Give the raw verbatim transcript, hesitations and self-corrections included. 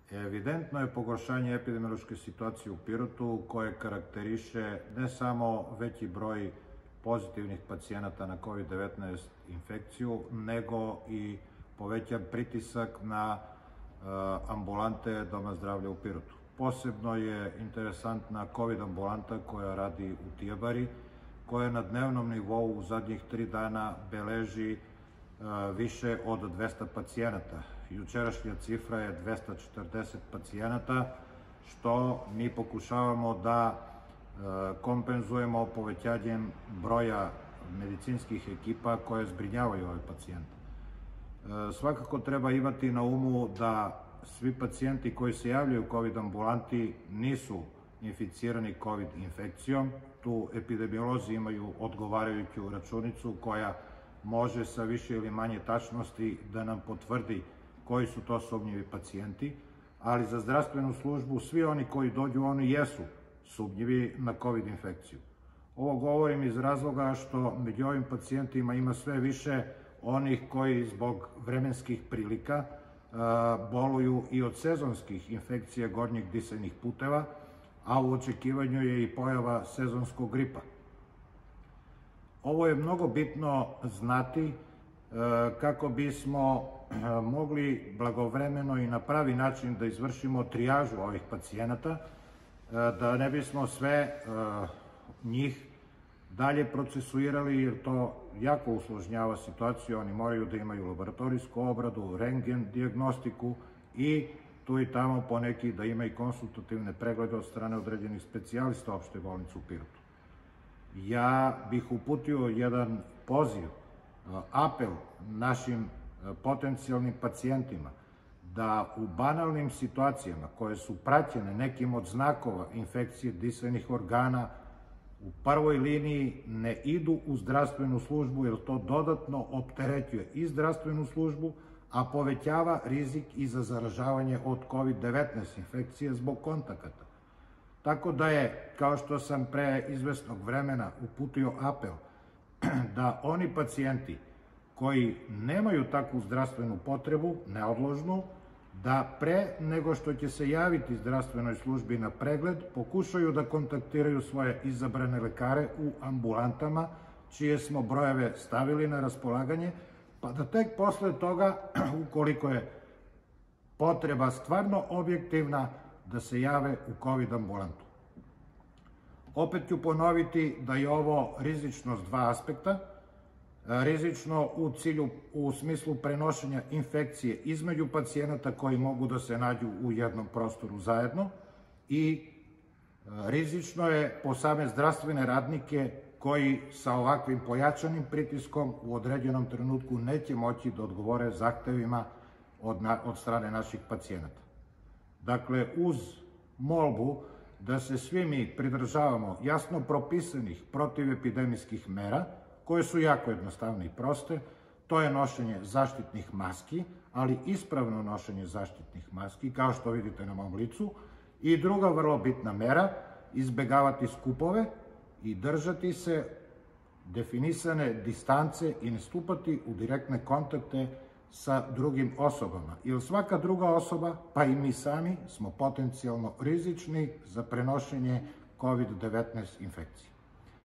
Evidentno je pogoršanje epidemiološke situacije u Pirotu koje karakteriše ne samo veći broj pozitivnih pacijenata na kovid devetnaest infekciju, nego i povećan pritisak na ambulante Doma zdravlja u Pirotu. Posebno je interesantna kovid ambulanta koja radi u Tijabari, koja na dnevnom nivou u zadnjih tri dana beleži više od dvesta pacijenata. Jučerašnja cifra je dvesta četrdeset pacijenata, što mi pokušavamo da kompenzujemo povećanjem broja medicinskih ekipa koje zbrinjavaju ove pacijente. Svakako treba imati na umu da svi pacijenti koji se javljaju u kovid ambulanti nisu inficirani kovid infekcijom. Tu epidemiolozi imaju odgovarajuću računicu koja može sa više ili manje tačnosti da nam potvrdi koji su to sumnjivi pacijenti, ali za zdravstvenu službu svi oni koji dođu, oni jesu sumnjivi na kovid infekciju. Ovo govorim iz razloga što među ovim pacijentima ima sve više onih koji zbog vremenskih prilika boluju i od sezonskih infekcija gornjih disajnih puteva, a u očekivanju je i pojava sezonskog gripa. Ovo je mnogo bitno znati kako bismo mogli blagovremeno i na pravi način da izvršimo trijažu ovih pacijenata, da ne bismo sve njih dalje procesuirali, jer to jako usložnjava situaciju. Oni moraju da imaju laboratorijsku obradu, rentgen dijagnostiku i tu i tamo poneki da ima i konsultativne preglede od strane određenih specijalista opšte bolnice u Pirotu. Ja bih uputio jedan poziv, apel našim potencijalnim pacijentima da u banalnim situacijama koje su praćene nekim od znakova infekcije disajnih organa u prvoj liniji ne idu u zdravstvenu službu, jer to dodatno opterećuje i zdravstvenu službu, a povećava rizik i za zaražavanje od kovid devetnaest infekcije zbog kontakata. Tako da je, kao što sam pre izvesnog vremena uputio apel, da oni pacijenti koji nemaju takvu zdravstvenu potrebu, neodložnu, da pre nego što će se javiti zdravstvenoj službi na pregled, pokušaju da kontaktiraju svoje izabrane lekare u ambulantama, čije smo brojeve stavili na raspolaganje, pa da tek posle toga, ukoliko je potreba stvarno objektivna, da se jave u kovid ambulantu. Opet ću ponoviti da je ovo rizično s dva aspekta. Rizično u cilju, u smislu prenošenja infekcije između pacijenata koji mogu da se nađu u jednom prostoru zajedno, i rizično je po same zdravstvene radnike koji sa ovakvim pojačanim pritiskom u određenom trenutku neće moći da odgovore zahtevima od, na, od strane naših pacijenata. Dakle, uz molbu da se svi mi pridržavamo jasno propisanih protivepidemijskih mera, koje su jako jednostavne i proste, to je nošenje zaštitnih maski, ali ispravno nošenje zaštitnih maski, kao što vidite na mom licu, i druga vrlo bitna mera, izbegavati skupove i držati se definisane distance i ne stupati u direktne kontakte sa drugim osobama, jer svaka druga osoba, pa i mi sami, smo potencijalno rizični za prenošenje kovid devetnaest infekcije.